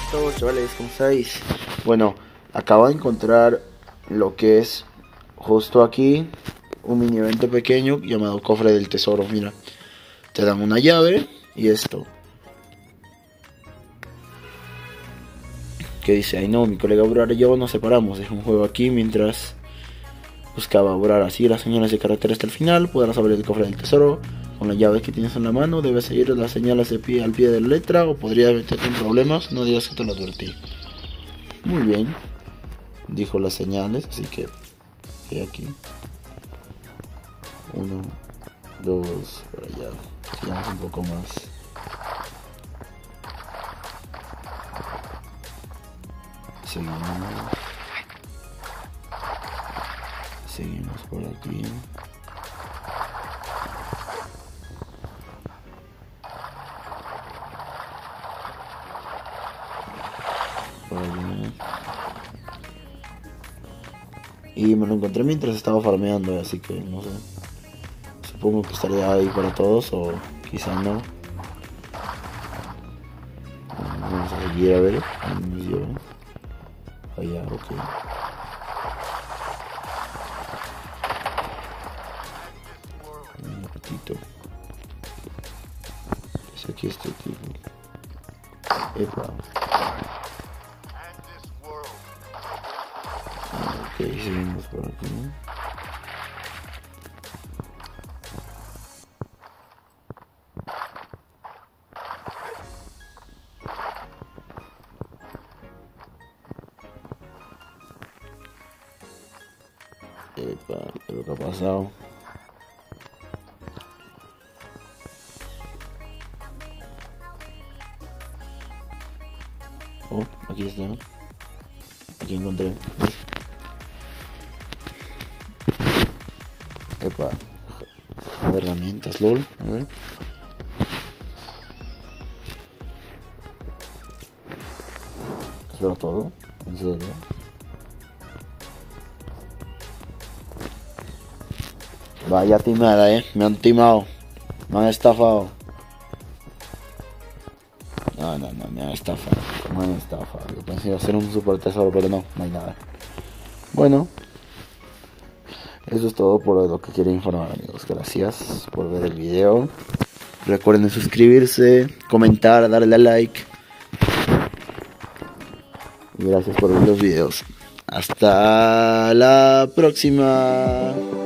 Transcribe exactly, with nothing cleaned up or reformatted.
todos, chavales, ¿cómo estáis? Bueno, acabo de encontrar lo que es justo aquí un mini evento pequeño llamado Cofre del Tesoro. Mira, te dan una llave y esto que dice: ay no, mi colega Aurora y yo nos separamos. Es un juego aquí mientras buscaba Aurora. Así las señales de carretera hasta el final. Podrás abrir el cofre del tesoro con las llaves que tienes en la mano. Debes seguir las señales de pie al pie de la letra o podría meterte en problemas. No digas que te lo advertí. Muy bien, dijo las señales, así que he aquí. Uno, dos, por allá. Sigamos un poco más. Seguimos. Seguimos por aquí. Por allá. Y me lo encontré mientras estaba farmeando, así que no sé. Supongo que estaría ahí para todos o quizá no. Vamos a seguir a ver. Allá, ok. Un ratito. Es aquí este tipo. Epa. Ok, seguimos por aquí. Epa, ¿qué es lo que ha pasado? Oh, aquí está. Aquí encontré. Epa. Herramientas, lol. A ver. ¿Eso era todo? ¿En serio? Vaya timada, eh. Me han timado. Me han estafado. No, no, no, me han estafado. Me han estafado. Yo pensé que iba a ser un super tesoro, pero no, no hay nada. Bueno, eso es todo por lo que quería informar, amigos. Gracias por ver el video. Recuerden suscribirse, comentar, darle a like. Y gracias por ver los videos. Hasta la próxima.